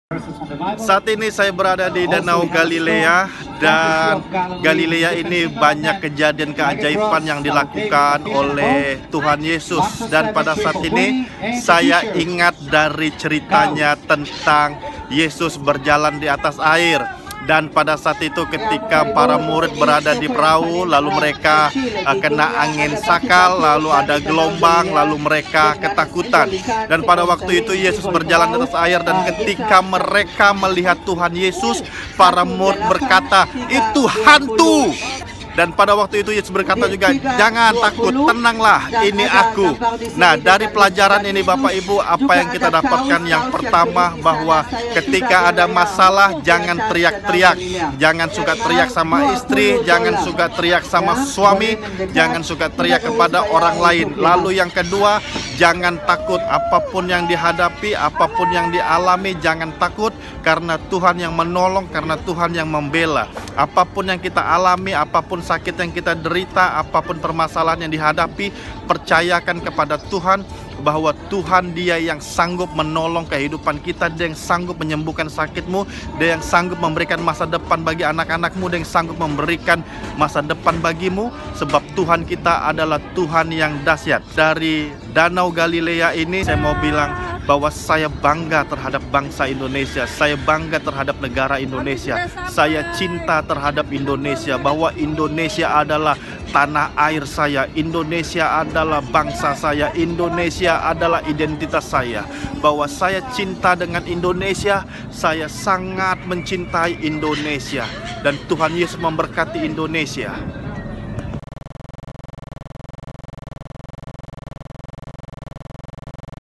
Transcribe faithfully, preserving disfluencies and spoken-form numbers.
Saat ini saya berada di Danau Galilea, dan Galilea ini banyak kejadian keajaiban yang dilakukan oleh Tuhan Yesus. Dan pada saat ini saya ingat dari ceritanya tentang Yesus berjalan di atas air. Dan pada saat itu ketika para murid berada di perahu, lalu mereka uh, kena angin sakal, lalu ada gelombang, lalu mereka ketakutan. Dan pada waktu itu Yesus berjalan di atas air, dan ketika mereka melihat Tuhan Yesus, para murid berkata, "Itu hantu." Dan pada waktu itu Yesus berkata juga, "Jangan takut, tenanglah, ini aku." Nah, dari pelajaran ini Bapak Ibu, apa yang kita dapatkan? Yang pertama, bahwa ketika ada masalah, jangan teriak-teriak. Jangan suka teriak sama istri, jangan suka teriak sama suami, jangan suka teriak kepada orang lain. Lalu yang kedua, jangan takut apapun yang dihadapi, apapun yang dialami, jangan takut, karena Tuhan yang menolong, karena Tuhan yang membela. Apapun yang kita alami, apapun sakit yang kita derita, apapun permasalahan yang dihadapi, percayakan kepada Tuhan bahwa Tuhan Dia yang sanggup menolong kehidupan kita. Dia yang sanggup menyembuhkan sakitmu, Dia yang sanggup memberikan masa depan bagi anak-anakmu, Dia yang sanggup memberikan masa depan bagimu, sebab Tuhan kita adalah Tuhan yang dahsyat. Dari Danau Galilea ini saya mau bilang bahwa saya bangga terhadap bangsa Indonesia, saya bangga terhadap negara Indonesia, saya cinta terhadap Indonesia, bahwa Indonesia adalah tanah air saya, Indonesia adalah bangsa saya, Indonesia adalah identitas saya, bahwa saya cinta dengan Indonesia, saya sangat mencintai Indonesia, dan Tuhan Yesus memberkati Indonesia.